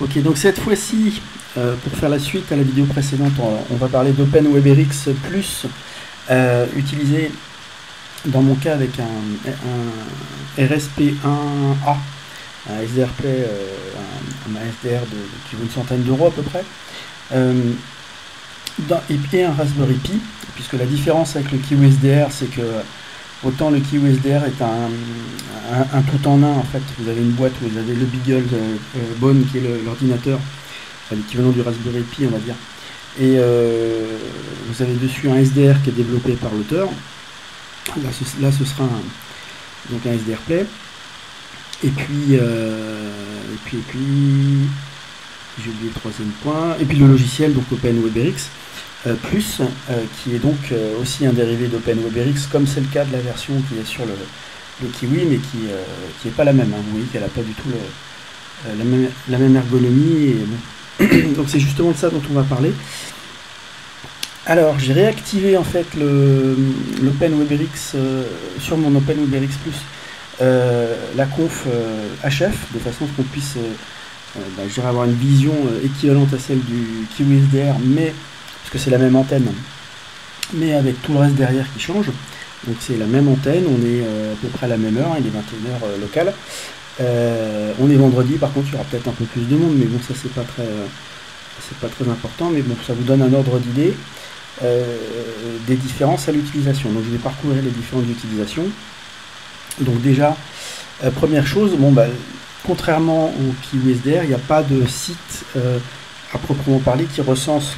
Ok, donc cette fois-ci, pour faire la suite à la vidéo précédente, on va parler d'OpenWebRx+, utilisé dans mon cas avec un RSP1A, un SDR Play, un SDR qui vaut une centaine d'euros à peu près, et puis un Raspberry Pi, puisque la différence avec le KiwiSDR, c'est que autant le KiwiSDR est un tout en un, en fait. Vous avez une boîte où vous avez le Beagle Bone qui est l'ordinateur, l'équivalent du Raspberry Pi, on va dire. Et vous avez dessus un SDR qui est développé par l'auteur. Là, ce sera donc un SDR Play. Et puis j'ai oublié le troisième point. Et puis le logiciel, donc OpenWebRx+, qui est donc aussi un dérivé d'OpenWebRx, comme c'est le cas de la version qui est sur le Kiwi, mais qui n'est pas la même. Hein. Vous voyez qu'elle n'a pas du tout la même ergonomie. Et, bon. Donc c'est justement de ça dont on va parler. Alors j'ai réactivé en fait l'OpenWebRx sur mon OpenWebRx+, la conf HF, de façon à ce qu'on puisse je dirais avoir une vision équivalente à celle du KiwiSDR, mais parce que c'est la même antenne, mais avec tout le reste derrière qui change. Donc c'est la même antenne, on est à peu près à la même heure, il est 21h locale. On est vendredi, par contre il y aura peut-être un peu plus de monde, mais bon, ça c'est pas très important, mais bon, ça vous donne un ordre d'idée des différences à l'utilisation. Donc je vais parcourir les différentes utilisations. Donc déjà, première chose, bon contrairement au KiwiSDR, il n'y a pas de site à proprement parler qui recense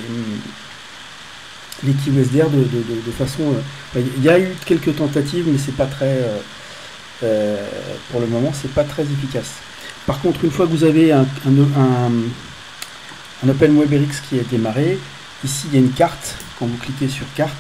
les KiwiSDR de façon... il y a eu quelques tentatives, mais c'est pas très... pour le moment, c'est pas très efficace. Par contre, une fois que vous avez un OpenWebRx qui est démarré, ici il y a une carte. Quand vous cliquez sur carte,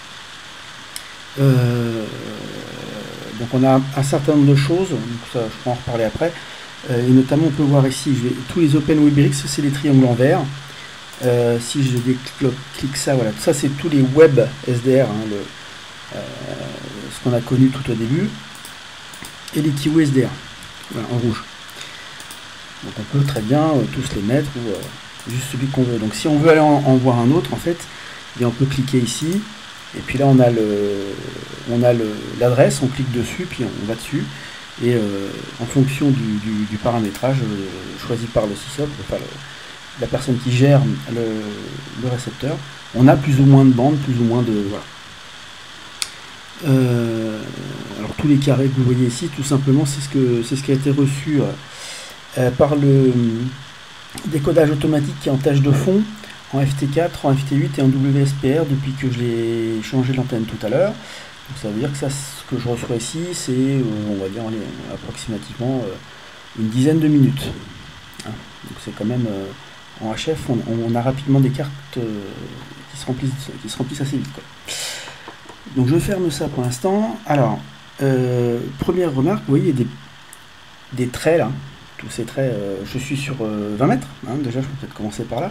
donc on a un certain nombre de choses, donc ça, je peux en reparler après, et notamment on peut voir ici, tous les OpenWebRx, c'est les triangles en vert. Si je clique ça, voilà, ça c'est tous les web SDR, hein, ce qu'on a connu tout au début, et les KiwiSDR, voilà, en rouge. Donc on peut très bien tous les mettre, ou juste celui qu'on veut. Donc si on veut aller en voir un autre, en fait, on peut cliquer ici. Et puis là, on a l'adresse, on clique dessus, puis on va dessus. Et en fonction du paramétrage choisi par le SysOp, enfin la personne qui gère le récepteur, on a plus ou moins de bandes, plus ou moins de... Voilà. Alors tous les carrés que vous voyez ici, tout simplement, c'est ce qui a été reçu par le décodage automatique qui est en tâche de fond, en FT4, en FT8 et en WSPR depuis que j'ai changé l'antenne tout à l'heure. Donc ça veut dire que ça, ce que je reçois ici, c'est, on va dire, approximativement une dizaine de minutes. Hein. Donc c'est quand même, en HF, on a rapidement des cartes qui se remplissent assez vite, quoi. Donc je ferme ça pour l'instant. Alors, première remarque, vous voyez des traits là, tous ces traits, je suis sur 20 mètres, hein, déjà je peux peut-être commencer par là.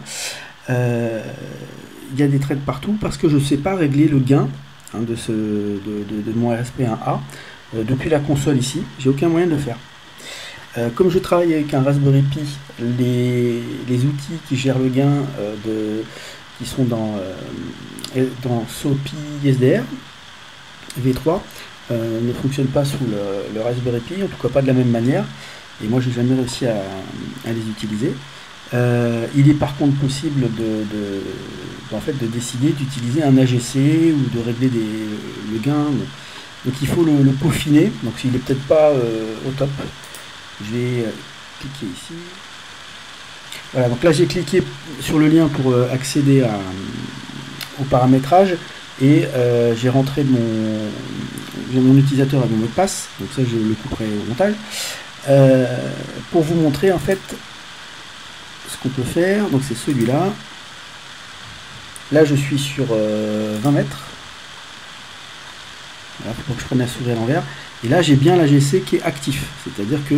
Il y a des traits de partout parce que je ne sais pas régler le gain, hein, de mon RSP1A depuis la console ici. J'ai aucun moyen de le faire. Comme je travaille avec un Raspberry Pi, les outils qui gèrent le gain qui sont dans SOPI SDR V3 ne fonctionnent pas sous le Raspberry Pi, en tout cas pas de la même manière, et moi j'ai jamais réussi à les utiliser. Il est par contre possible de décider d'utiliser un AGC ou de régler le gain. Donc il faut le peaufiner. Donc s'il n'est peut-être pas au top, je vais cliquer ici. Voilà, donc là j'ai cliqué sur le lien pour accéder au paramétrage et j'ai rentré mon utilisateur avec mon mot de passe. Donc ça je le couperai au montage pour vous montrer en fait ce qu'on peut faire. Donc c'est celui-là. Là je suis sur 20 mètres. Voilà, faut que je prenne la souris à l'envers. Et là j'ai bien l'AGC qui est actif. C'est-à-dire que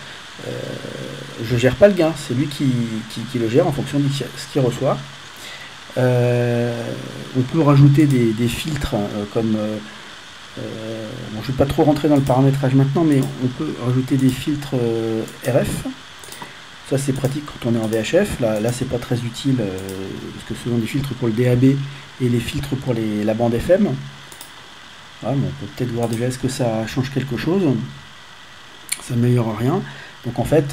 je gère pas le gain. C'est lui qui le gère en fonction de ce qu'il reçoit. On peut rajouter des filtres comme... bon, je ne vais pas trop rentrer dans le paramétrage maintenant, mais on peut rajouter des filtres RF. Ça c'est pratique quand on est en VHF. Là c'est pas très utile parce que ce sont des filtres pour le DAB et les filtres pour la bande FM. Voilà, bon, on peut peut-être voir déjà est-ce que ça change quelque chose. Ça n'améliore rien. Donc en fait,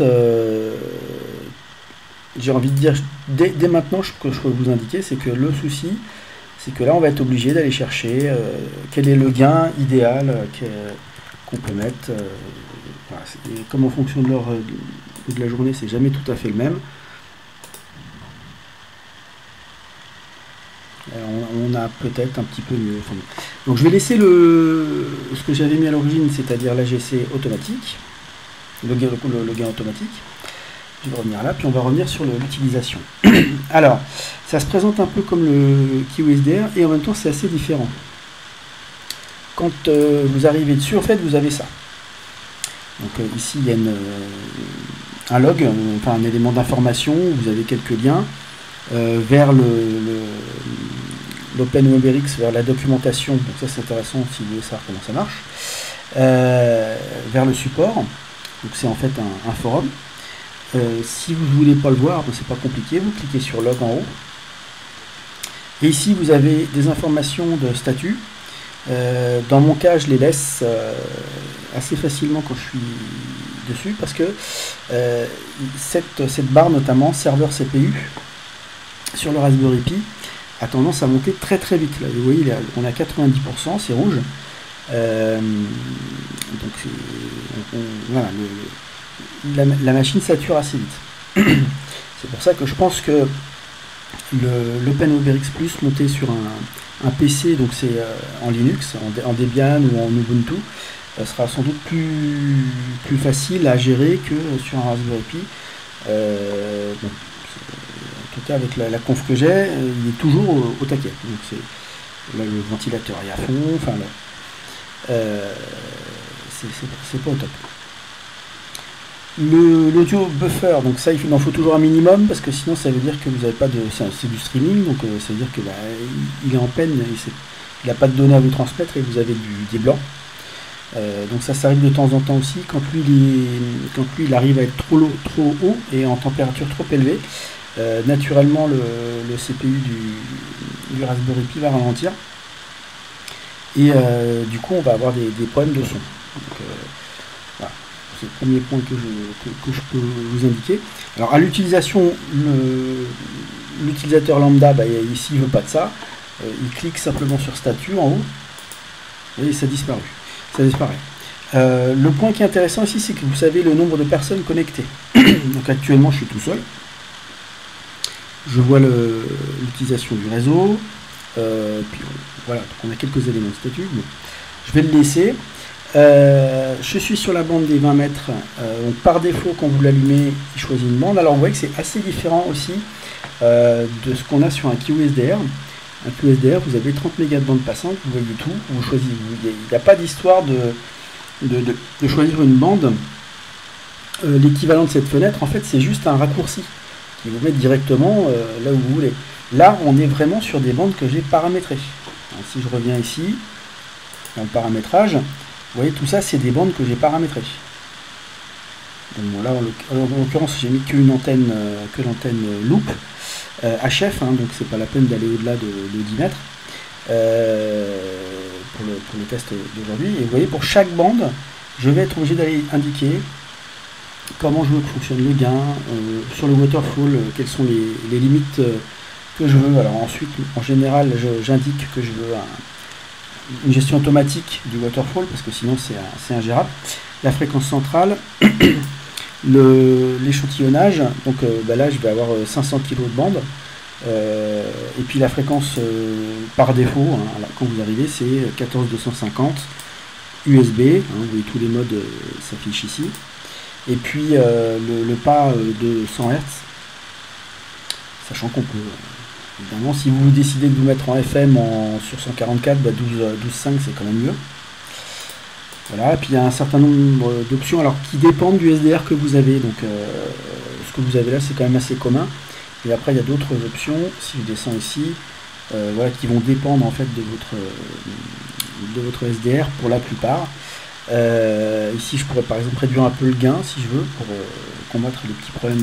j'ai envie de dire dès maintenant ce que je peux vous indiquer, c'est que le souci, c'est que là on va être obligé d'aller chercher quel est le gain idéal qu'on peut mettre. Voilà, comme en fonction de l'heure de la journée, c'est jamais tout à fait le même. On a peut-être un petit peu mieux. Enfin, donc je vais laisser ce que j'avais mis à l'origine, c'est-à-dire l'AGC automatique, le gain automatique. Je vais revenir là, puis on va revenir sur l'utilisation. Alors, ça se présente un peu comme le KeyUSDR et en même temps c'est assez différent. Quand vous arrivez dessus, en fait, vous avez ça. Donc ici, il y a un log, enfin un élément d'information, vous avez quelques liens vers l'OpenWebEx, vers la documentation, donc ça c'est intéressant si vous voulez savoir comment ça marche, vers le support, donc c'est en fait un forum. Si vous ne voulez pas le voir, c'est pas compliqué, vous cliquez sur log en haut, et ici vous avez des informations de statut. Dans mon cas, je les laisse assez facilement quand je suis dessus parce que cette barre, notamment serveur CPU, sur le Raspberry Pi, a tendance à monter très très vite. Là, vous voyez, on est à 90%, c'est rouge. Donc voilà, la machine sature assez vite. C'est pour ça que je pense que l'OpenWebEx Plus monté sur un PC, donc c'est en Linux, en Debian ou en Ubuntu, sera sans doute plus facile à gérer que sur un Raspberry Pi. Bon, en tout cas avec la conf que j'ai, il est toujours au taquet. Donc là, le ventilateur est à fond, enfin c'est pas au top. L'audio buffer, donc ça il en faut toujours un minimum parce que sinon ça veut dire que vous n'avez pas de. C'est du streaming, donc ça veut dire que il est en peine, il n'a pas de données à vous transmettre et vous avez des blancs. Donc ça arrive de temps en temps aussi quand lui il arrive à être trop haut et en température trop élevée. Naturellement le CPU du Raspberry Pi va ralentir et du coup on va avoir des problèmes de son. Donc, voilà. C'est le premier point que je peux vous indiquer. Alors à l'utilisation, l'utilisateur lambda, ici il ne veut pas de ça. Il clique simplement sur statut en haut et ça disparaît. Le point qui est intéressant ici, c'est que vous savez le nombre de personnes connectées. Donc actuellement je suis tout seul. Je vois l'utilisation du réseau. Puis voilà, donc on a quelques éléments de statut. Bon, je vais le laisser. Je suis sur la bande des 20 mètres, donc par défaut quand vous l'allumez il choisit une bande. Alors vous voyez que c'est assez différent aussi de ce qu'on a sur un KeyUSDR. Un KeyUSDR, vous avez 30 mégas de bande passante, vous voyez tout, vous choisissez, il n'y a pas d'histoire de choisir une bande. L'équivalent de cette fenêtre en fait c'est juste un raccourci qui vous met directement là où vous voulez. Là on est vraiment sur des bandes que j'ai paramétrées. Alors, si je reviens ici dans le paramétrage, vous voyez, tout ça, c'est des bandes que j'ai paramétrées. Donc bon, là, en l'occurrence, j'ai mis qu'une antenne, que l'antenne loop HF, hein, donc c'est pas la peine d'aller au-delà de 10 mètres pour le test d'aujourd'hui. Et vous voyez, pour chaque bande, je vais être obligé d'aller indiquer comment je veux que fonctionne le gain, sur le waterfall, quelles sont les limites que je veux. Alors ensuite, en général, j'indique que je veux une gestion automatique du waterfall parce que sinon c'est ingérable. La fréquence centrale, l'échantillonnage, donc là je vais avoir 500 kg de bande et puis la fréquence par défaut, hein, là, quand vous arrivez c'est 14250 USB, hein, vous voyez tous les modes s'affichent ici, et puis le pas de 100 Hz, sachant qu'on peut évidemment, si vous décidez de vous mettre en FM sur 144, 12.5 c'est quand même mieux. Voilà, et puis il y a un certain nombre d'options alors qui dépendent du SDR que vous avez. Donc ce que vous avez là c'est quand même assez commun. Et après il y a d'autres options, si je descends ici, voilà, qui vont dépendre en fait de votre SDR pour la plupart. Ici, je pourrais par exemple réduire un peu le gain si je veux pour combattre les petits problèmes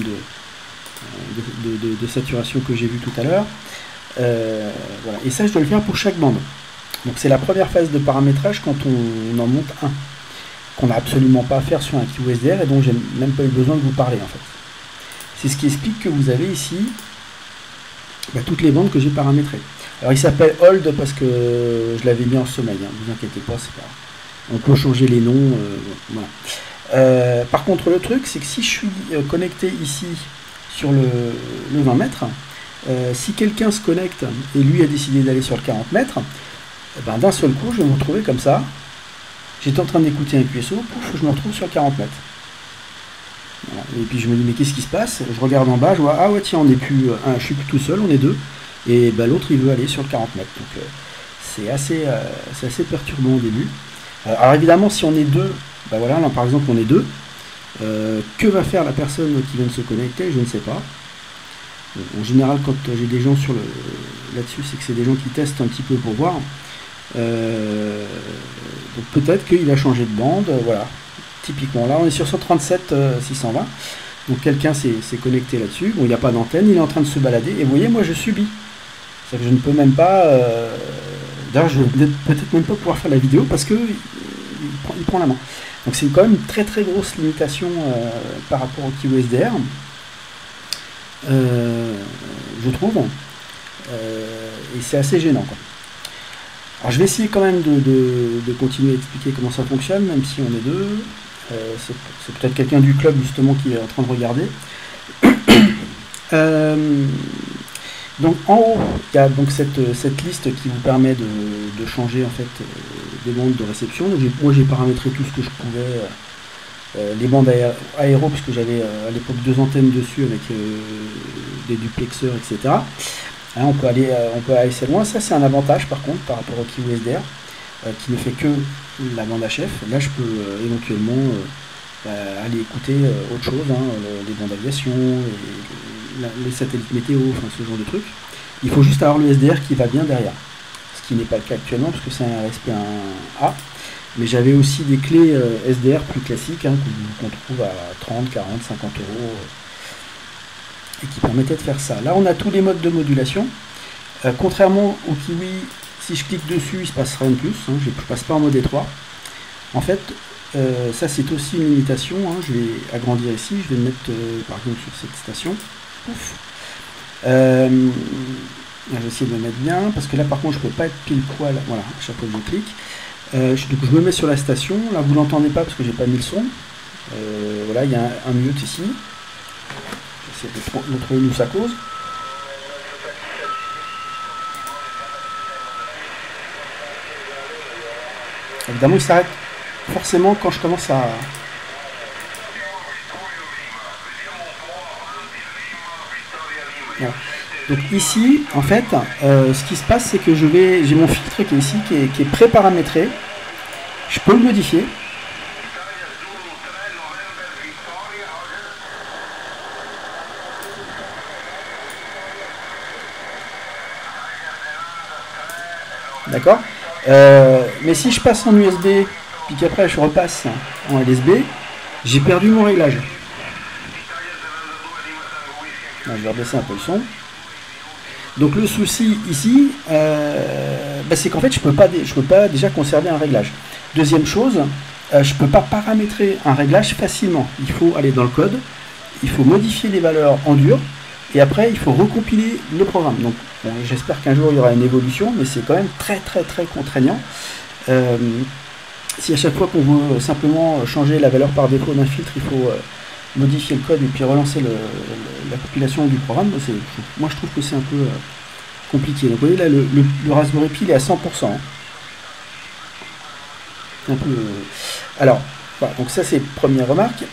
de saturation que j'ai vu tout à l'heure. Voilà. Et ça, je dois le faire pour chaque bande. Donc c'est la première phase de paramétrage quand on en monte un, qu'on n'a absolument pas à faire sur un QSDR et dont j'ai même pas eu besoin de vous parler en fait. C'est ce qui explique que vous avez ici toutes les bandes que j'ai paramétrées. Alors il s'appelle Hold parce que je l'avais mis en sommeil, hein, ne vous inquiétez pas, c'est pas... On peut changer les noms, voilà. Par contre le truc c'est que si je suis connecté ici sur le 20 mètres, si quelqu'un se connecte et lui a décidé d'aller sur le 40 mètres, d'un seul coup je vais me retrouver comme ça. J'étais en train d'écouter un QSO, pouf, je me retrouve sur 40 mètres. Voilà. Et puis je me dis mais qu'est-ce qui se passe? Je regarde en bas, je vois ah ouais tiens on n'est plus je suis plus tout seul, on est deux. Et l'autre il veut aller sur le 40 mètres. Donc c'est assez perturbant au début. Alors évidemment si on est deux, voilà, là par exemple on est deux. Que va faire la personne qui vient de se connecter? Je ne sais pas. En général quand j'ai des gens sur là-dessus, c'est que c'est des gens qui testent un petit peu pour voir. Donc peut-être qu'il a changé de bande, voilà. Typiquement là on est sur 137 620. Donc quelqu'un s'est connecté là-dessus. Bon, il n'y a pas d'antenne, il est en train de se balader. Et vous voyez, moi je subis. C'est-à-dire que je ne peux même pas... D'ailleurs, je vais peut-être même pas pouvoir faire la vidéo parce que il prend la main. Donc c'est quand même une très très grosse limitation par rapport au QSDR. Je trouve. Et c'est assez gênant, quoi. Alors je vais essayer quand même de continuer à expliquer comment ça fonctionne, même si on est deux. C'est peut-être quelqu'un du club justement qui est en train de regarder. Donc en haut, il y a donc cette liste qui vous permet de changer en fait des bandes de réception. Moi j'ai paramétré tout ce que je pouvais, les bandes aéro puisque j'avais à l'époque 2 antennes dessus avec des duplexeurs, etc. Hein, on peut aller assez loin. Ça c'est un avantage par contre par rapport au QSDR qui ne fait que la bande HF. Là je peux éventuellement aller écouter autre chose, hein, les bandes aviation, les satellites météo, enfin ce genre de trucs. Il faut juste avoir le SDR qui va bien derrière, ce qui n'est pas le cas actuellement parce que c'est un RSP1A, mais j'avais aussi des clés SDR plus classiques, hein, qu'on trouve à 30, 40, 50 euros et qui permettaient de faire ça. Là on a tous les modes de modulation, contrairement au Kiwi, si je clique dessus il se passe rien de plus, hein, je ne passe pas en mode étroit. En fait ça c'est aussi une limitation, hein. Je vais agrandir ici, je vais me mettre par exemple sur cette station. Ouf. Je vais essayer de me mettre bien, parce que là par contre je peux pas être pile poil, voilà, à chaque fois que je clique. Donc je me mets sur la station, là vous l'entendez pas parce que j'ai pas mis le son. Voilà, il y a un mute ici. J'essaie de trouver d'où ça cause. Évidemment il s'arrête forcément quand je commence à... Voilà. Donc ici, en fait, ce qui se passe, c'est que j'ai mon filtre qui est ici, qui est pré-paramétré. Je peux le modifier. D'accord. Mais si je passe en USB, puis qu'après je repasse en LSB, j'ai perdu mon réglage. Là, je vais rebaisser un peu le son. Donc le souci ici, c'est qu'en fait je peux pas déjà conserver un réglage. Deuxième chose, je peux pas paramétrer un réglage facilement. Il faut aller dans le code, il faut modifier les valeurs en dur, et après il faut recompiler le programme. Donc bon, j'espère qu'un jour il y aura une évolution, mais c'est quand même très contraignant. Si à chaque fois qu'on veut simplement changer la valeur par défaut d'un filtre, il faut modifier le code et puis relancer la compilation du programme, moi je trouve que c'est un peu compliqué. Donc vous voyez là le Raspberry Pi il est à 100%. Hein. Un peu, alors, voilà, donc ça c'est première remarque.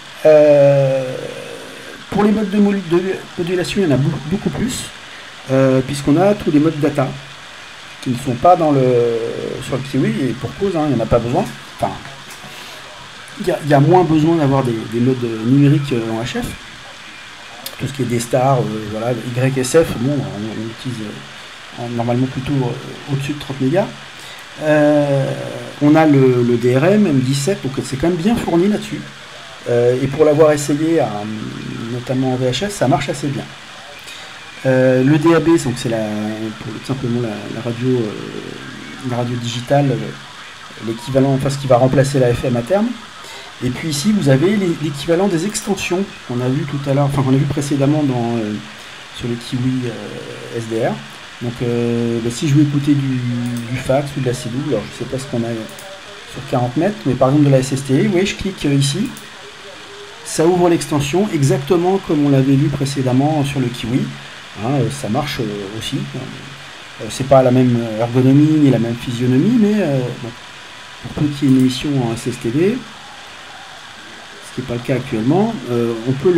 Pour les modes de modulation, il y en a beaucoup plus, puisqu'on a tous les modes data qui ne sont pas sur le Kiwi, et pour cause, hein, il n'y en a pas besoin. Enfin, il y a moins besoin d'avoir des modes numériques en HF. Tout ce qui est D-Star, voilà, YSF, bon, on utilise normalement plutôt au-dessus de 30 mégas. On a le DRM M17, donc c'est quand même bien fourni là-dessus. Et pour l'avoir essayé, notamment en VHS, ça marche assez bien. Le DAB, donc c'est simplement la radio digitale, l'équivalent, enfin ce qui va remplacer la FM à terme. Et puis ici, vous avez l'équivalent des extensions qu'on a vu tout à l'heure, enfin qu'on a vu précédemment sur le Kiwi SDR. Donc si je veux écouter du fax ou de la CDU, alors je ne sais pas ce qu'on a sur 40 mètres, mais par exemple de la SST, vous voyez, je clique ici, ça ouvre l'extension exactement comme on l'avait vu précédemment sur le Kiwi. Ça marche aussi. C'est pas la même ergonomie ni la même physionomie, mais bon, pour peu qu'il y ait une émission en SSTD, ce qui n'est pas le cas actuellement, on peut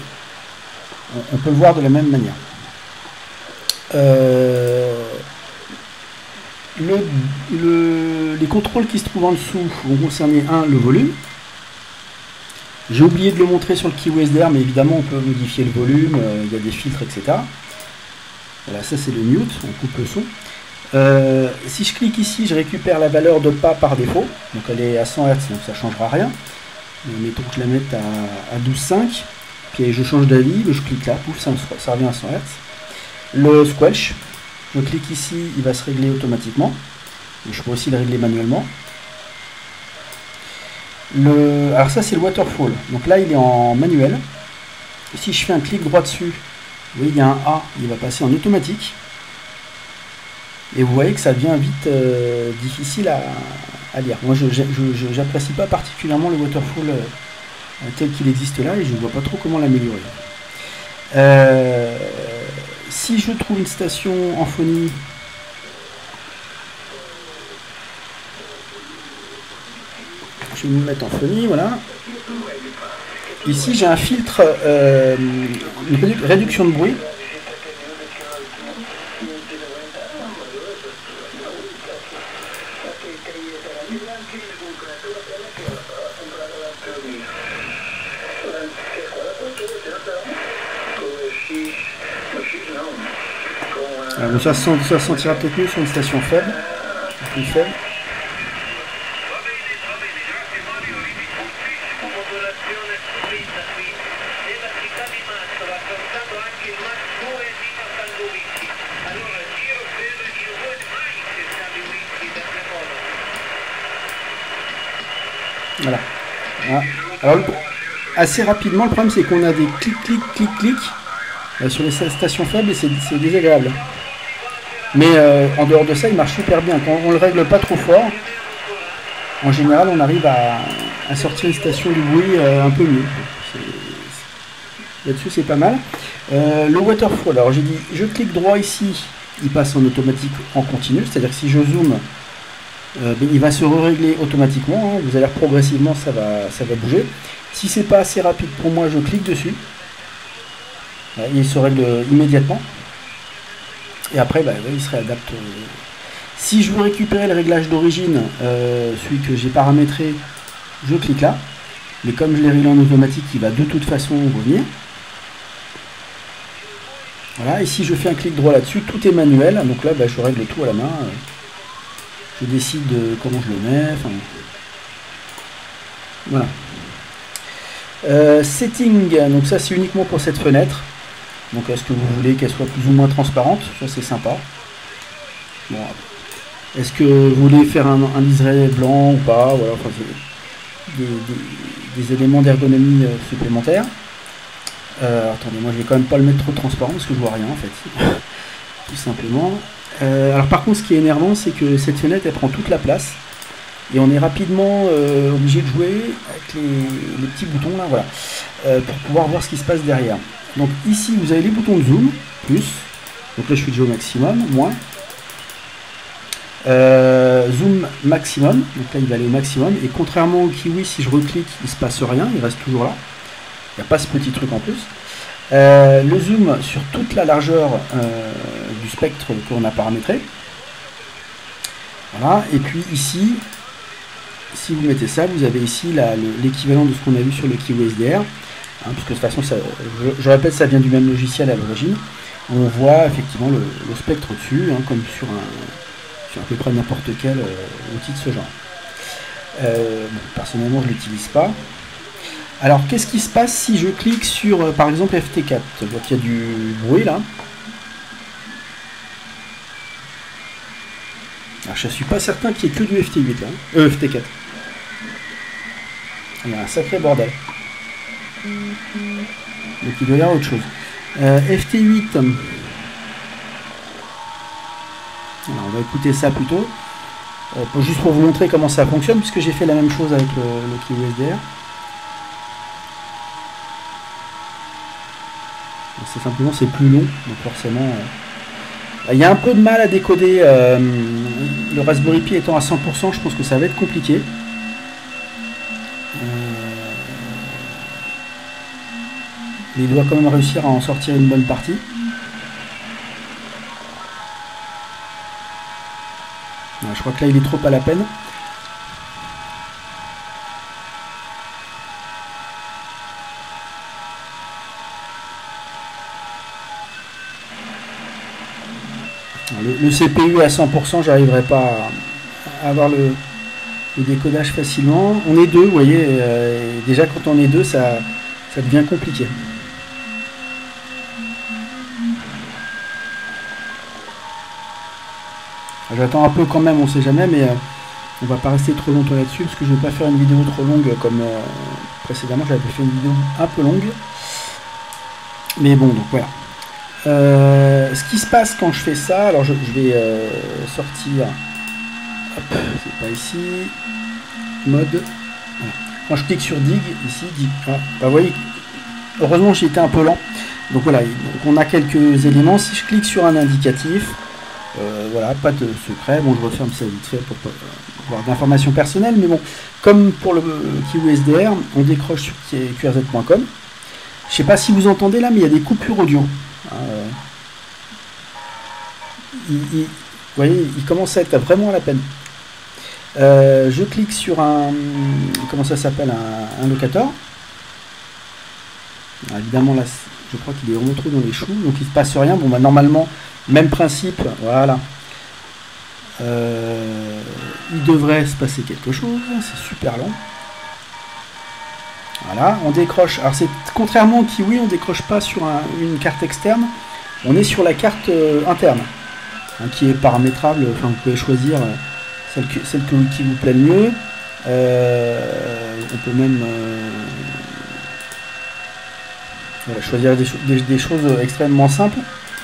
le voir de la même manière. Les contrôles qui se trouvent en dessous vont concerner le volume. J'ai oublié de le montrer sur le Kiwi SDR, mais évidemment on peut modifier le volume, il y a des filtres, etc. Voilà, ça c'est le mute, on coupe le son. Si je clique ici, je récupère la valeur de pas par défaut, donc elle est à 100 Hz, donc ça ne changera rien. Mettons que je la mette à 12,5, puis je change d'avis, je clique là, pouf, ça revient à 100 Hz. Le squelch, je clique ici, il va se régler automatiquement. Je peux aussi le régler manuellement. Alors ça c'est le waterfall, donc là il est en manuel. Et si je fais un clic droit dessus, vous voyez il y a un A, il va passer en automatique. Et vous voyez que ça devient vite difficile à lire. Moi je n'apprécie pas particulièrement le waterfall tel qu'il existe là et je ne vois pas trop comment l'améliorer. Si je trouve une station en phonie, je vais me mettre en phonie, voilà. Ici j'ai un filtre, une réduction de bruit. Alors, ça se sentira peut-être mieux sur une station faible, plus faible. Voilà. Alors, assez rapidement, le problème c'est qu'on a des clics sur les stations faibles et c'est désagréable. Mais en dehors de ça, il marche super bien. Quand on le règle pas trop fort, en général, on arrive à sortir une station du bruit un peu mieux. Là-dessus, c'est pas mal. Le waterfall, alors j'ai dit, je clique droit ici, il passe en automatique en continu, c'est-à-dire que si je zoome, il va se régler automatiquement, vous allez voir progressivement ça va bouger. Si c'est pas assez rapide pour moi, je clique dessus, il se règle immédiatement, et après il se réadapte. Si je veux récupérer le réglage d'origine, celui que j'ai paramétré, je clique là, mais comme je l'ai réglé en automatique, il va de toute façon revenir. Voilà, et si je fais un clic droit là-dessus, tout est manuel, donc là je règle tout à la main. Je décide comment je le mets. Enfin, voilà. Setting, donc ça c'est uniquement pour cette fenêtre. Donc est-ce que vous voulez qu'elle soit plus ou moins transparente? Ça c'est sympa. Bon, est-ce que vous voulez faire un liseré blanc ou pas? Voilà, enfin, des éléments d'ergonomie supplémentaires. Attendez, moi je vais quand même pas le mettre trop transparent parce que je vois rien en fait. Tout simplement. Alors par contre ce qui est énervant c'est que cette fenêtre elle prend toute la place et on est rapidement obligé de jouer avec les petits boutons là, voilà, pour pouvoir voir ce qui se passe derrière. Donc ici vous avez les boutons de zoom, plus, donc là je suis déjà au maximum, moins, zoom maximum, donc là il va aller au maximum, et contrairement au Kiwi, si je reclique il se passe rien, il reste toujours là, il n'y a pas ce petit truc en plus. Le zoom sur toute la largeur du spectre qu'on a paramétré. Voilà, et puis ici, si vous mettez ça, vous avez ici l'équivalent de ce qu'on a vu sur le Kiwi SDR, parce que de toute façon, je répète, ça vient du même logiciel à l'origine. On voit effectivement le spectre dessus, comme sur sur à peu près n'importe quel outil de ce genre. Bon, personnellement, je ne l'utilise pas. Alors, qu'est-ce qui se passe si je clique sur, par exemple, FT4? Je vois qu'il y a du bruit là. Alors, je ne suis pas certain qu'il n'y ait que du FT8 là. FT4. Il y a un sacré bordel. Donc il doit y avoir autre chose. FT8. Alors, on va écouter ça plutôt. Juste pour vous montrer comment ça fonctionne, puisque j'ai fait la même chose avec le KeyUSDR. C'est simplement c'est plus long, donc forcément. Il y a un peu de mal à décoder. Le Raspberry Pi étant à 100%, je pense que ça va être compliqué. Mais il doit quand même réussir à en sortir une bonne partie. Je crois que là il est trop à la peine. Le CPU à 100%, j'arriverai pas à avoir le décodage facilement. On est deux, vous voyez, déjà quand on est deux, ça devient compliqué. J'attends un peu quand même, on sait jamais, mais on va pas rester trop longtemps là-dessus, parce que je ne vais pas faire une vidéo trop longue comme précédemment, j'avais fait une vidéo un peu longue. Mais bon, donc voilà. Ce qui se passe quand je fais ça, alors je vais sortir, hop, c'est pas ici, mode, voilà. Quand je clique sur dig, ici, dig, ah, bah, vous voyez, heureusement j'ai été un peu lent, donc voilà, donc on a quelques éléments. Si je clique sur un indicatif, voilà, pas de secret, bon je referme ça vite fait pour pas avoir d'informations personnelles, mais bon, comme pour le KeyUSDR, on décroche sur qrz.com. Je sais pas si vous entendez là, mais il y a des coupures audio. Vous voyez, il commence à être vraiment à la peine. Je clique sur un, comment ça s'appelle, un locator. Alors, évidemment là, je crois qu'il est vraiment trop dans les choux, donc il se passe rien. Bon bah normalement, même principe, voilà. Il devrait se passer quelque chose, c'est super long. Voilà, on décroche. Alors c'est contrairement au Kiwi, on décroche pas sur une carte externe, on est sur la carte interne, hein, qui est paramétrable. Enfin, vous pouvez choisir celle qui vous plaît le mieux. On peut même voilà, choisir des choses extrêmement simples.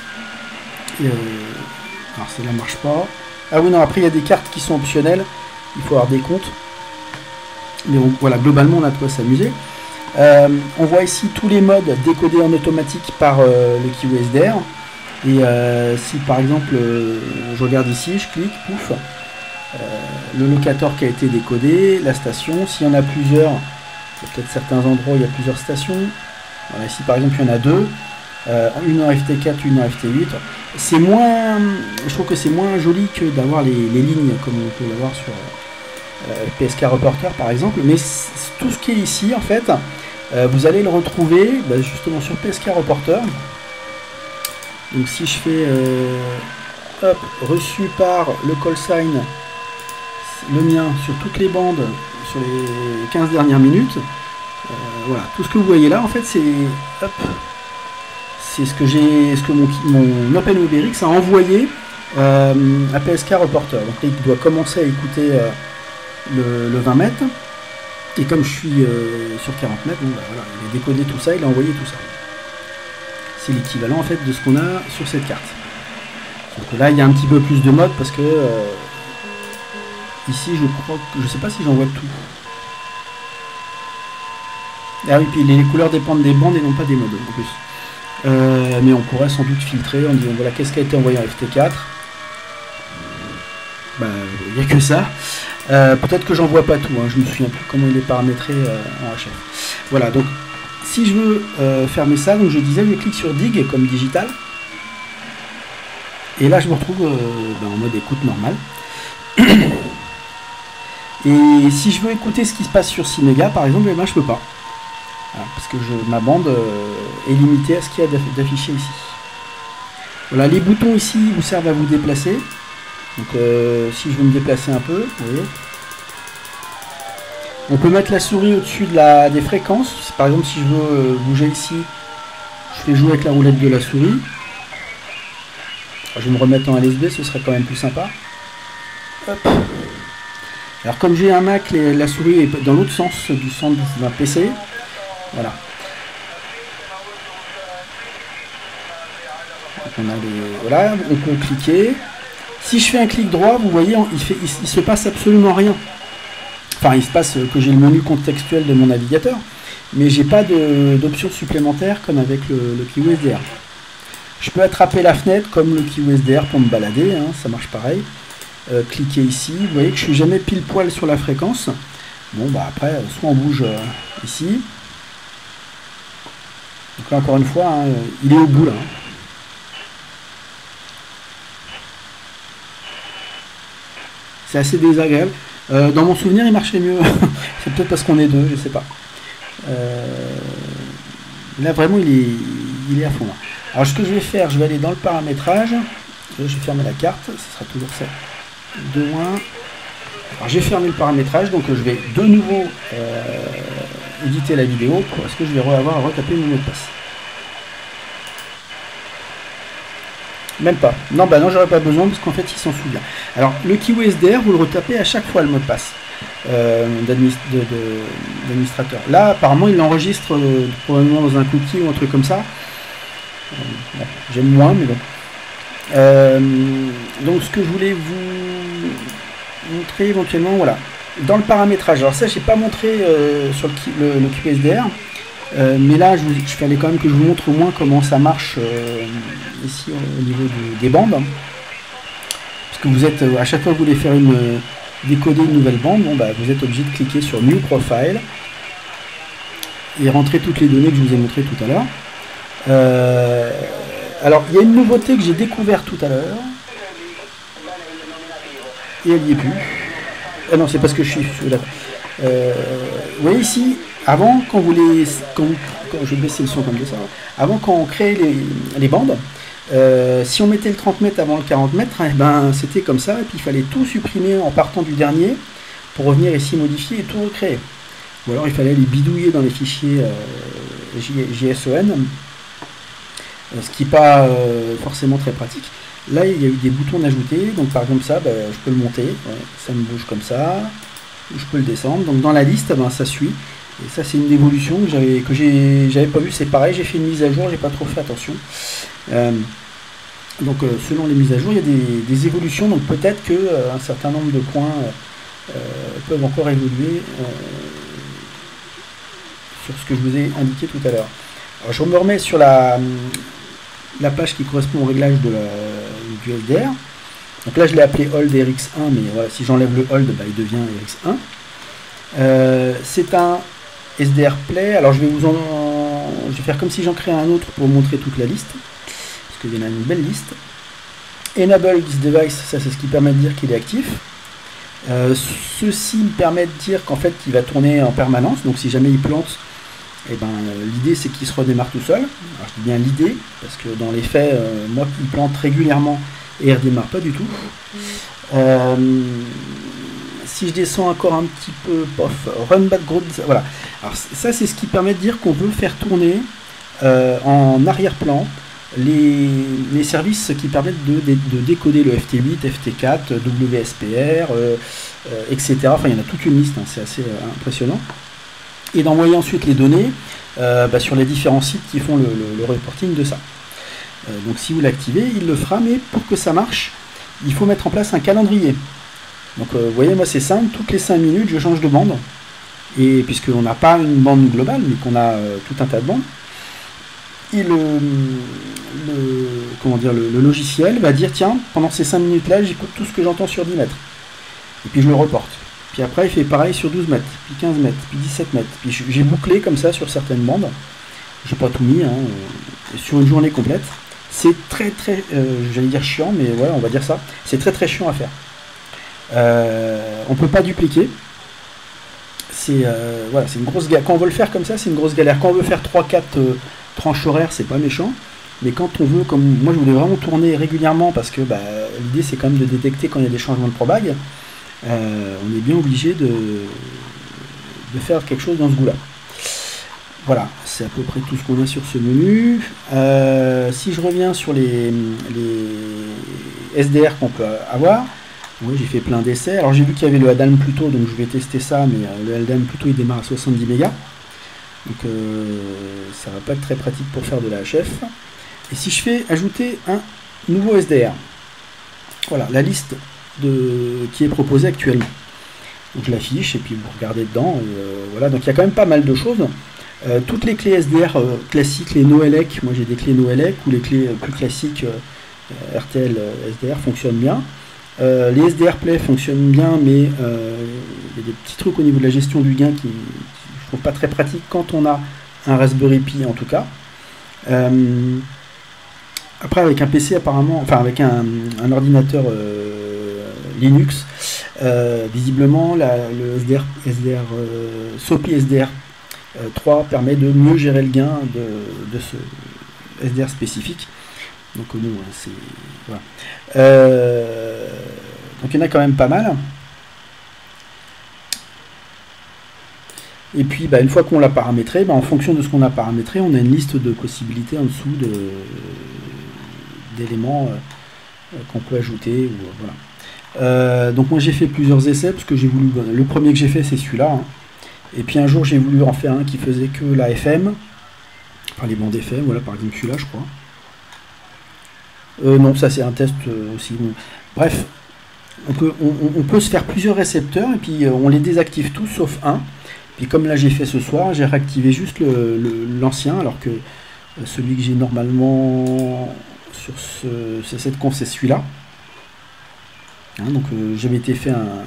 Alors celle-là marche pas. Ah oui, non, après il y a des cartes qui sont optionnelles, il faut avoir des comptes. Mais bon, voilà, globalement on a de quoi s'amuser. On voit ici tous les modes décodés en automatique par le KeyUSDR. Et si par exemple je regarde ici, je clique, pouf, le locator qui a été décodé, la station, s'il y en a plusieurs, il y a peut-être certains endroits où il y a plusieurs stations. Voilà, ici par exemple il y en a deux, une en FT4, une en FT8. C'est moins, je trouve que c'est moins joli que d'avoir les lignes comme on peut l'avoir sur PSK Reporter par exemple, mais tout ce qui est ici en fait, vous allez le retrouver justement sur PSK Reporter. Donc si je fais hop, reçu par le call sign, le mien sur toutes les bandes sur les 15 dernières minutes, voilà, tout ce que vous voyez là en fait c'est hop, c'est ce que mon OpenWebERIX a envoyé à PSK Reporter. Donc là, il doit commencer à écouter le 20 mètres, et comme je suis sur 40 mètres, bon, voilà, il a décodé tout ça, il a envoyé tout ça. C'est l'équivalent en fait de ce qu'on a sur cette carte. Donc là il y a un petit peu plus de modes parce que ici je crois que je sais pas si j'envoie tout. Ah oui, puis les couleurs dépendent des bandes et non pas des modes en plus. Mais on pourrait sans doute filtrer en disant voilà qu'est-ce qui a été envoyé en FT4. Bah il n'y a que ça. Peut-être que j'en vois pas tout, hein, je me souviens plus comment il est paramétré en HF. Voilà, donc si je veux fermer ça, donc je disais, je clique sur dig comme digital. Et là je me retrouve en mode écoute normale. Et si je veux écouter ce qui se passe sur 6 mégas par exemple, je peux pas. Voilà, parce que ma bande est limitée à ce qu'il y a d'affiché ici. Voilà, les boutons ici vous servent à vous déplacer. Donc si je veux me déplacer un peu, vous voyez. On peut mettre la souris au-dessus des fréquences. Par exemple, si je veux bouger ici, je fais jouer avec la roulette de la souris. Je vais me remettre en LSB, ce serait quand même plus sympa. Hop. Alors comme j'ai un Mac, la souris est dans l'autre sens du centre d'un PC. Voilà. Donc on a voilà, on peut cliquer. Si je fais un clic droit, vous voyez, il se passe absolument rien. Enfin, il se passe que j'ai le menu contextuel de mon navigateur, mais j'ai pas d'options supplémentaires comme avec le KeyWSDR. Je peux attraper la fenêtre comme le KeyWSDR pour me balader, hein, ça marche pareil. Cliquez ici, vous voyez que je suis jamais pile poil sur la fréquence. Bon, bah après, soit on bouge ici. Donc là, encore une fois, hein, il est au bout là. Hein. C'est assez désagréable. Dans mon souvenir, il marchait mieux. C'est peut-être parce qu'on est deux, je sais pas. Là, vraiment, il est à fond. Là. Alors, ce que je vais faire, je vais aller dans le paramétrage. Je vais fermer la carte. Ce sera toujours ça. De moins. Alors, j'ai fermé le paramétrage, donc je vais de nouveau éditer la vidéo parce que je vais avoir à retaper mon mot de passe. Même pas. Non, bah non, j'aurais pas besoin parce qu'en fait, il s'en souvient. Alors, le KeyWSDR, vous le retapez à chaque fois le mot de passe d'administrateur. Là, apparemment, il l'enregistre probablement dans un cookie ou un truc comme ça. Bon, j'aime moins, mais bon. Donc, ce que je voulais vous montrer éventuellement, voilà. Dans le paramétrage, alors ça, j'ai pas montré sur le KeyWSDR. Mais là, il fallait quand même que je vous montre au moins comment ça marche ici au niveau des bandes. Parce que vous êtes, à chaque fois que vous voulez faire décoder une nouvelle bande, bon, bah, vous êtes obligé de cliquer sur New Profile et rentrer toutes les données que je vous ai montrées tout à l'heure. Alors, il y a une nouveauté que j'ai découverte tout à l'heure. Et elle n'y est plus. Ah non, c'est parce que je suis là. Vous voyez ici, avant, quand je vais baisser le son comme ça, avant quand on créait les bandes, si on mettait le 30 mètres avant le 40 mètres, eh ben, c'était comme ça, et puis il fallait tout supprimer en partant du dernier pour revenir ici modifier et tout recréer. Ou alors il fallait les bidouiller dans les fichiers JSON, ce qui n'est pas forcément très pratique. Là, il y a eu des boutons d'ajouter, donc par exemple ça, ben, je peux le monter, ouais, ça me bouge comme ça. Je peux le descendre, donc dans la liste ben, ça suit, et ça c'est une évolution que j'avais pas vu, c'est pareil, j'ai fait une mise à jour, j'ai pas trop fait attention. Donc selon les mises à jour il y a des évolutions, donc peut-être que un certain nombre de points peuvent encore évoluer sur ce que je vous ai indiqué tout à l'heure. Alors je me remets sur la page qui correspond au réglage du SDR. Donc là, je l'ai appelé hold RX1, mais voilà, si j'enlève le hold, bah, il devient RX1. C'est un SDR Play. Alors, je vais faire comme si j'en créais un autre pour vous montrer toute la liste, parce qu'il y en a une belle liste. Enable this device, ça c'est ce qui permet de dire qu'il est actif. Ceci me permet de dire qu'en fait, il va tourner en permanence. Donc, si jamais il plante, eh ben, l'idée c'est qu'il se redémarre tout seul. Alors, je dis bien l'idée, parce que dans les faits, moi, il plante régulièrement. Et elle redémarre pas du tout. Si je descends encore un petit peu, pof, run background, voilà. Alors ça c'est ce qui permet de dire qu'on veut faire tourner en arrière-plan les services qui permettent de décoder le FT8, FT4, WSPR, etc. Enfin il y en a toute une liste, hein, c'est assez impressionnant. Et d'envoyer ensuite les données sur les différents sites qui font le reporting de ça. Donc si vous l'activez, il le fera, mais pour que ça marche, il faut mettre en place un calendrier. Donc vous voyez, moi c'est simple, toutes les 5 minutes, je change de bande. Et puisqu'on n'a pas une bande globale, mais qu'on a tout un tas de bandes, et le logiciel va dire, tiens, pendant ces 5 minutes-là, j'écoute tout ce que j'entends sur 10 mètres. Et puis je le reporte. Puis après, il fait pareil sur 12 mètres, puis 15 mètres, puis 17 mètres. Puis j'ai bouclé comme ça sur certaines bandes. J'ai pas tout mis, hein, sur une journée complète. C'est très j'allais dire chiant, mais ouais, on va dire ça. C'est très chiant à faire. On peut pas dupliquer. Voilà, c'est une grosse galère. Quand on veut le faire comme ça, c'est une grosse galère. Quand on veut faire 3-4 tranches horaires, c'est pas méchant. Mais quand on veut, comme moi je voulais vraiment tourner régulièrement parce que bah, l'idée c'est quand même de détecter quand il y a des changements de probag, on est bien obligé de faire quelque chose dans ce goût-là. Voilà, c'est à peu près tout ce qu'on a sur ce menu. Si je reviens sur les SDR qu'on peut avoir, oui, j'ai fait plein d'essais. Alors j'ai vu qu'il y avait le ADALM Pluto, donc je vais tester ça, mais le ADALM Pluto il démarre à 70 mégas. Donc ça va pas être très pratique pour faire de la HF. Et si je fais ajouter un nouveau SDR, voilà la liste qui est proposée actuellement. Donc je l'affiche et puis vous regardez dedans. Voilà, donc il y a quand même pas mal de choses. Toutes les clés SDR classiques, les NoElec, moi j'ai des clés NoElec ou les clés plus classiques RTL SDR fonctionnent bien. Les SDR Play fonctionnent bien, mais il y a des petits trucs au niveau de la gestion du gain qui je trouve pas très pratique quand on a un Raspberry Pi en tout cas. Après avec un PC apparemment, enfin avec un ordinateur Linux, visiblement le SDR SOPI SDR 3 permet de mieux gérer le gain de ce SDR spécifique. Donc nous, c'est voilà. Donc il y en a quand même pas mal. Et puis bah, une fois qu'on l'a paramétré, bah, en fonction de ce qu'on a paramétré, on a une liste de possibilités en dessous d'éléments qu'on peut ajouter. Voilà. Donc moi j'ai fait plusieurs essais parce que j'ai voulu. Le premier que j'ai fait c'est celui-là. Hein. Et puis un jour j'ai voulu en faire un qui faisait que la FM, enfin les bandes FM, voilà par exemple celui-là je crois. Non, ça c'est un test aussi. Bon. Bref, on peut se faire plusieurs récepteurs et puis on les désactive tous sauf un. Et comme là j'ai fait ce soir, j'ai réactivé juste l'ancien alors que celui que j'ai normalement sur cette conf c'est celui-là. Hein, donc j'avais été fait un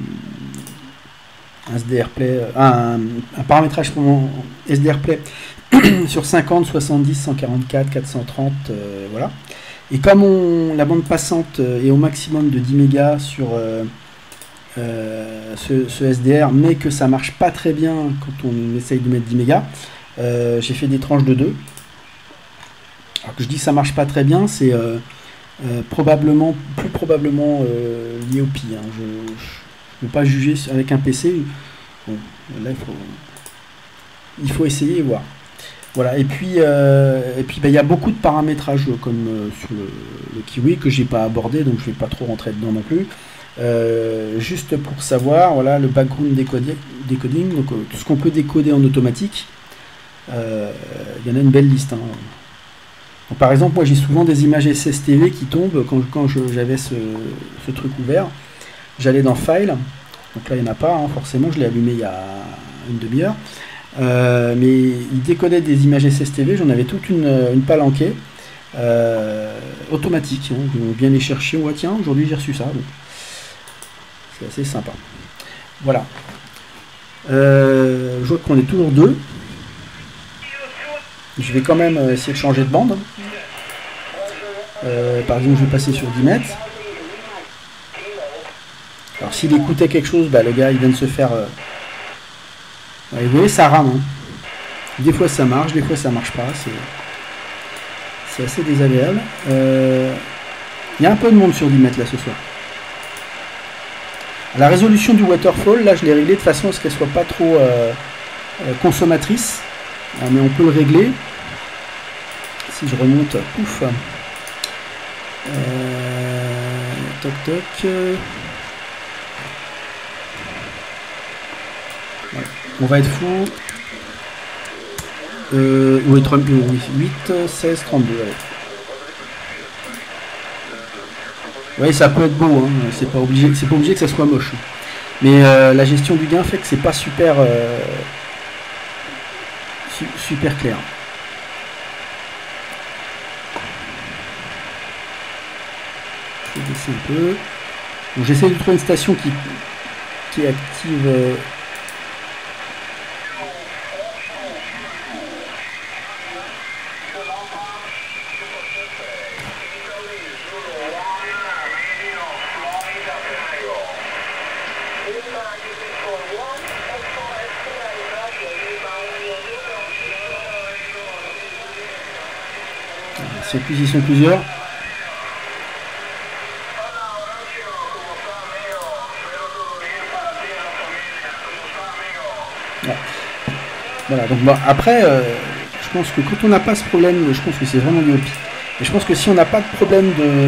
SDR Play, un paramétrage pour mon SDR Play sur 50, 70, 144, 430, voilà. Et comme la bande passante est au maximum de 10 mégas sur ce SDR, mais que ça marche pas très bien quand on essaye de mettre 10 mégas, j'ai fait des tranches de 2. Alors que je dis ça marche pas très bien, c'est plus probablement lié au Pi. Hein. Je ne peux pas juger avec un PC. Bon, là il faut essayer et voir. Voilà, et puis bah, y a beaucoup de paramétrages comme sur le Kiwi que j'ai pas abordé, donc je vais pas trop rentrer dedans non plus. Juste pour savoir, voilà le background decoding, donc tout ce qu'on peut décoder en automatique, il y en a une belle liste. Hein. Donc, par exemple, moi j'ai souvent des images SSTV qui tombent quand j'avais ce truc ouvert. J'allais dans File, donc là il n'y en a pas, hein, forcément, je l'ai allumé il y a une demi-heure. Mais il décodait des images SSTV, j'en avais toute une palanquée automatique. Hein, on vient les chercher, on voit tiens, aujourd'hui j'ai reçu ça. C'est assez sympa. Voilà. Je vois qu'on est toujours deux. Je vais quand même essayer de changer de bande. Par exemple, je vais passer sur 10 mètres. Alors s'il écoutait quelque chose, bah, le gars il vient de se faire... vous voyez, ça rame. Hein. Des fois ça marche, des fois ça marche pas. C'est assez désagréable. Il y a un peu de monde sur 10 mètres là ce soir. La résolution du waterfall, là je l'ai réglé de façon à ce qu'elle soit pas trop consommatrice. Mais on peut le régler. Si je remonte, pouf. Toc toc. On va être fou. 8, 16, 32. Allez. Oui, ça peut être beau, hein. C'est pas obligé que ça soit moche. Mais la gestion du gain fait que c'est pas super super clair. Je vais baisser un peu. Donc j'essaie de trouver une station qui est active. Ils sont plusieurs. Ouais. Voilà, donc bon, après, je pense que quand on n'a pas ce problème, je pense que c'est vraiment lié au pi. Et je pense que si on n'a pas de problème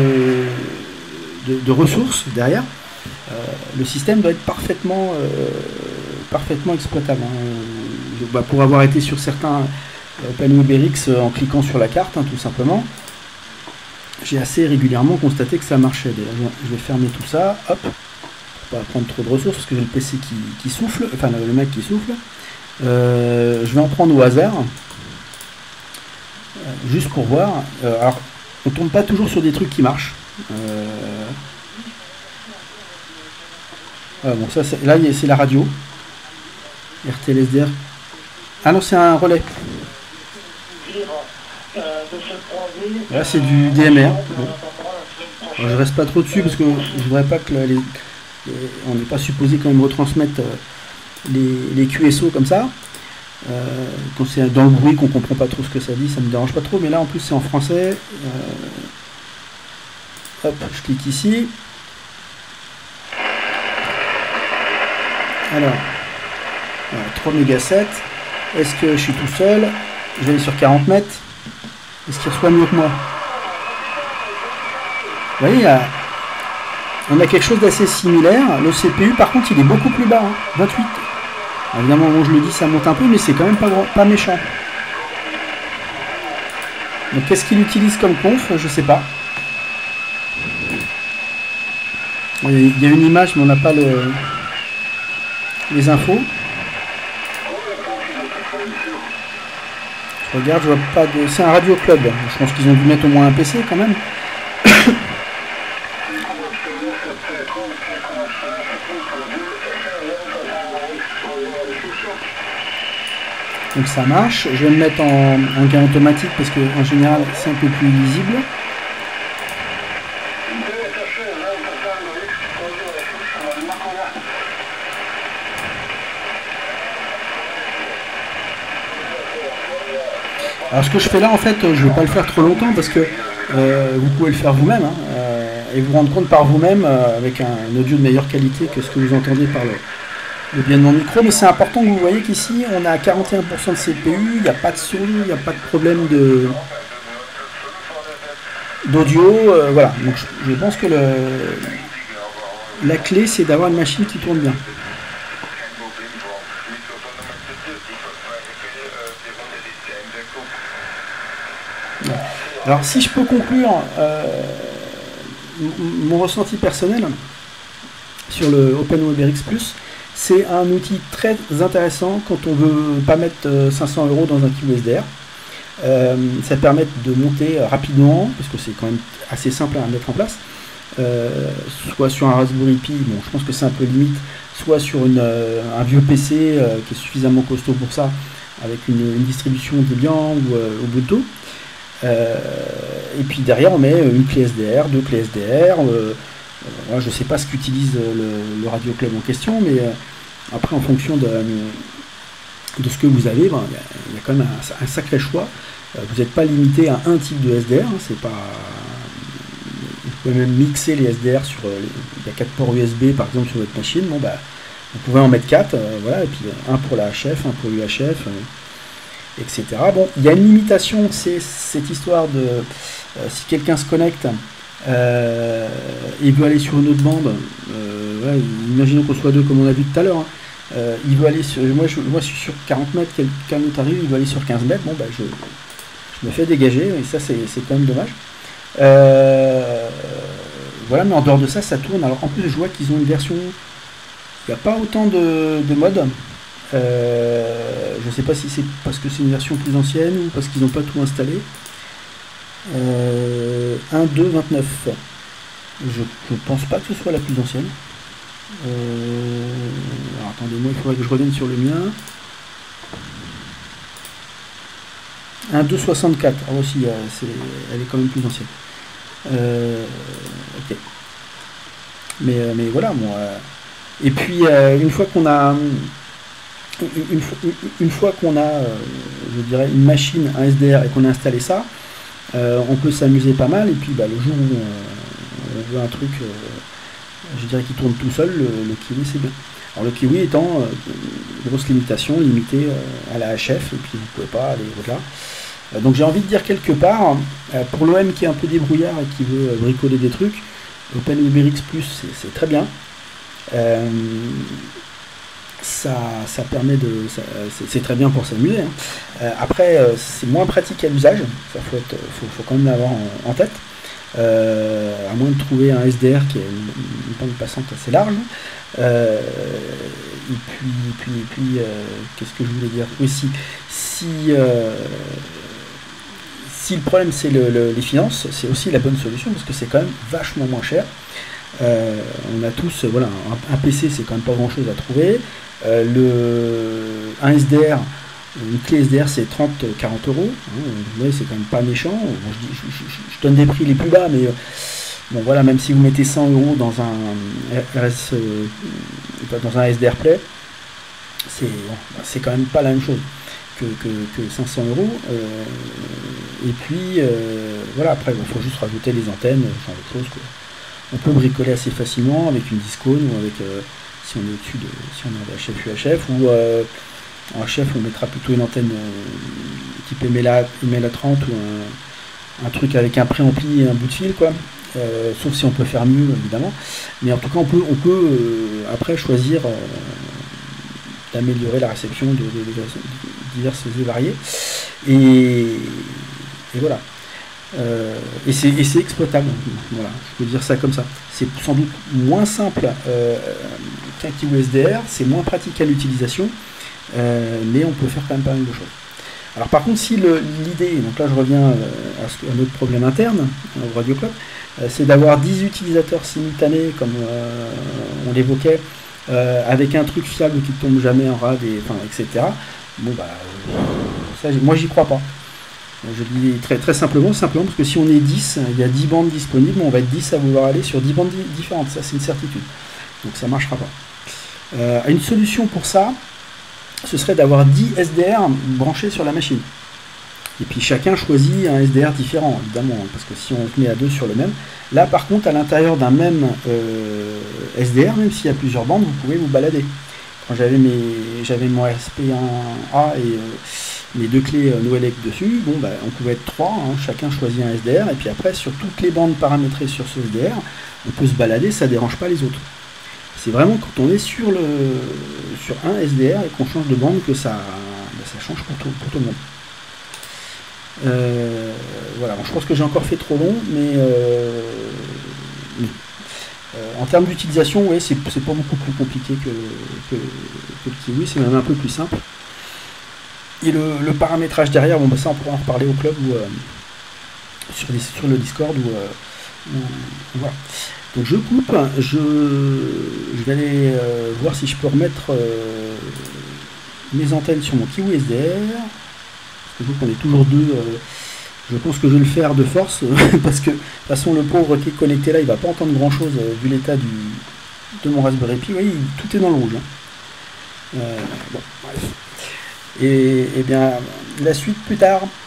de ressources derrière, le système doit être parfaitement exploitable. Hein. Pour avoir été sur certains OpenWBRX en cliquant sur la carte, hein, tout simplement, j'ai assez régulièrement constaté que ça marchait. D'ailleurs, je vais fermer tout ça, hop, pour pas prendre trop de ressources, parce que j'ai le PC qui souffle, enfin le Mac qui souffle. Je vais en prendre au hasard, juste pour voir. Alors, on tombe pas toujours sur des trucs qui marchent. Bon, ça, là, c'est la radio. RTLSDR. Ah non, c'est un relais. Là, c'est du DMR. Bon. Alors, je reste pas trop dessus parce que je voudrais pas que on n'est pas supposé quand même retransmettre les QSO comme ça. Quand c'est dans le bruit qu'on comprend pas trop ce que ça dit, ça me dérange pas trop. Mais là, en plus, c'est en français. Hop, je clique ici. Alors, voilà, 3 mégas 7. Est-ce que je suis tout seul? Je vais aller sur 40 mètres. Est-ce qu'il reçoit mieux que moi? Vous voyez, on a quelque chose d'assez similaire. Le CPU, par contre, il est beaucoup plus bas, hein, 28. Alors, évidemment, bon, je le dis, ça monte un peu, mais c'est quand même pas méchant. Donc, qu'est-ce qu'il utilise comme conf? Je sais pas. Il y a une image, mais on n'a pas les infos. Je regarde, je vois pas de... C'est un radio club. Je pense qu'ils ont dû mettre au moins un PC quand même. Donc ça marche. Je vais me mettre en gain automatique parce que en général c'est un peu plus lisible. Alors ce que je fais là, en fait, je ne vais pas le faire trop longtemps parce que vous pouvez le faire vous-même, hein, et vous rendre compte par vous-même avec un audio de meilleure qualité que ce que vous entendez par le biais de mon micro. Mais c'est important que vous voyez qu'ici, on a 41% de CPU, il n'y a pas de son, il n'y a pas de problème d'audio. Voilà, donc je pense que la clé, c'est d'avoir une machine qui tourne bien. Alors si je peux conclure mon ressenti personnel sur le OpenWBRX Plus, c'est un outil très intéressant quand on veut pas mettre 500 € dans un cube SDR. Ça permet de monter rapidement, parce que c'est quand même assez simple à mettre en place, soit sur un Raspberry Pi, bon je pense que c'est un peu limite, soit sur un vieux PC qui est suffisamment costaud pour ça, avec une distribution Debian ou Ubuntu. Et puis derrière on met une clé SDR, deux clés SDR. Je ne sais pas ce qu'utilise le Radio Club en question, mais après en fonction de ce que vous avez, il y a quand même un sacré choix. Vous n'êtes pas limité à un type de SDR, hein, c'est pas... Vous pouvez même mixer les SDR sur... il y a 4 ports USB par exemple sur votre machine, bon, vous pouvez en mettre 4, voilà, et puis un pour la HF, un pour l'UHF, etc. Bon, il y a une limitation, c'est cette histoire de si quelqu'un se connecte il veut aller sur une autre bande, ouais, imaginons qu'on soit deux comme on a vu tout à l'heure, hein, il veut aller sur, moi je suis sur 40 mètres, quelqu'un d'autre arrive, il veut aller sur 15 mètres, bon je me fais dégager, et ça c'est quand même dommage. Voilà, mais en dehors de ça, ça tourne. Alors en plus je vois qu'ils ont une version, il n'y a pas autant de modes. Je sais pas si c'est parce que c'est une version plus ancienne ou parce qu'ils n'ont pas tout installé. 1.2.29. Je pense pas que ce soit la plus ancienne. Alors attendez-moi, il faudrait que je revienne sur le mien. 1.2.64. Ah aussi, elle est quand même plus ancienne. Ok. Mais voilà, bon. Et puis une fois qu'on a je dirais, une machine, un SDR, et qu'on a installé ça, On peut s'amuser pas mal, et puis bah, le jour où on veut un truc, je dirais qui tourne tout seul, le Kiwi c'est bien. Alors le Kiwi étant grosse limitation, limité à la HF, et puis vous pouvez pas aller au-delà. Donc j'ai envie de dire quelque part, pour l'OM qui est un peu débrouillard et qui veut bricoler des trucs, OpenUberX Plus c'est très bien. Ça permet de, c'est très bien pour s'amuser. Hein. Après, c'est moins pratique à l'usage, ça faut quand même l'avoir en tête. À moins de trouver un SDR qui a une bande passante assez large. Et puis qu'est-ce que je voulais dire? Oui, si le problème c'est les finances, c'est aussi la bonne solution parce que c'est quand même vachement moins cher. On a tous, voilà, un PC c'est quand même pas grand chose à trouver. Un SDR, une clé SDR c'est 30-40 euros. Ouais, c'est quand même pas méchant. Bon, je donne des prix les plus bas, mais bon voilà, même si vous mettez 100 euros dans un SDR Play, c'est quand même pas la même chose que 500 euros. Et puis voilà, après il faut juste rajouter les antennes, ce genre de choses, quoi. On peut bricoler assez facilement avec une Discone ou avec si on est au-dessus de, si on est en HF UHF, ou en HF on mettra plutôt une antenne type MLA30 ou un truc avec un préampli et un bout de fil, quoi. Sauf si on peut faire mieux évidemment, mais en tout cas on peut après choisir d'améliorer la réception de diverses et variées, et voilà. Et c'est exploitable, voilà, je peux dire ça comme ça. C'est sans doute moins simple qu'un Kiwi SDR, c'est moins pratique à l'utilisation, mais on peut faire quand même pas mal de choses. Alors par contre, si l'idée, donc là je reviens à notre problème interne au Radio Club, c'est d'avoir 10 utilisateurs simultanés, comme on l'évoquait, avec un truc fiable qui ne tombe jamais en rade, etc. Bon bah, ça, moi j'y crois pas. Je dis très simplement parce que si on est 10, il y a 10 bandes disponibles, on va être 10 à vouloir aller sur 10 bandes différentes, ça c'est une certitude. Donc ça ne marchera pas. Une solution pour ça, ce serait d'avoir 10 SDR branchés sur la machine. Et puis chacun choisit un SDR différent, évidemment, parce que si on se met à deux sur le même, là par contre à l'intérieur d'un même SDR, même s'il y a plusieurs bandes, vous pouvez vous balader. Quand j'avais mon RSP1A et mes deux clés Noelec dessus, bon, bah, on pouvait être 3, hein, chacun choisit un SDR, et puis après sur toutes les bandes paramétrées sur ce SDR, on peut se balader, ça ne dérange pas les autres. C'est vraiment quand on est sur un SDR et qu'on change de bande que ça change pour tout le monde. Voilà, bon, je pense que j'ai encore fait trop long, mais en termes d'utilisation, ouais, c'est pas beaucoup plus compliqué que le Kiwi, c'est même un peu plus simple. Et le paramétrage derrière, bon, bah, ça on pourra en reparler au club ou sur le Discord ou voilà. Donc je coupe, je vais aller voir si je peux remettre mes antennes sur mon Kiwi SDR. Parce que je vois qu'on est toujours deux. Je pense que je vais le faire de force, parce que de toute façon le pauvre qui est connecté là, il va pas entendre grand chose vu l'état de mon Raspberry Pi. Oui, tout est dans le rouge. Bon, bref. Et bien la suite plus tard.